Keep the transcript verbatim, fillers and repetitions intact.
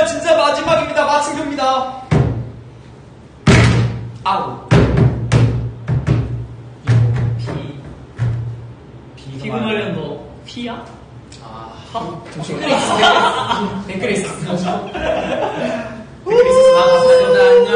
진짜 마지막입니다. 마침표입니다. 아우. 피. 피부 관련 너 피야? 아, 댓글에 있어. 댓글에 있었어. 댓글에 있었어. 아, 감사합니다. 안녕.